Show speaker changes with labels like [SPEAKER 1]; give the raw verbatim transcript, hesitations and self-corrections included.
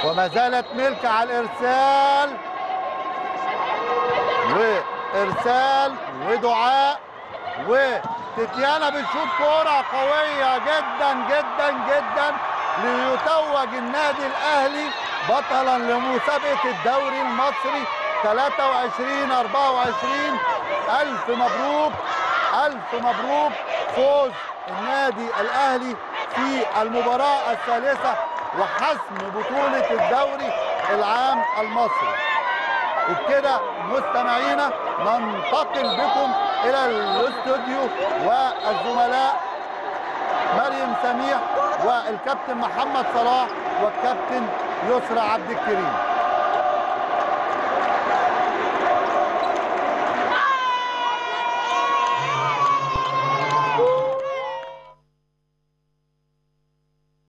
[SPEAKER 1] وما زالت ملك على الارسال، وارسال ودعاء، وتتيانا بتشوط كوره قويه جدا جدا جدا ليتوج النادي الاهلي بطلا لمسابقه الدوري المصري ثلاثة وعشرين أربعة وعشرين. الف مبروك الف مبروك، فوز النادي الاهلي في المباراه الثالثه وحسم بطوله الدوري العام المصري. وبكده مستمعينا ننتقل بكم الى الاستوديو والزملاء مريم سميح والكابتن محمد صلاح والكابتن يسرى عبد الكريم.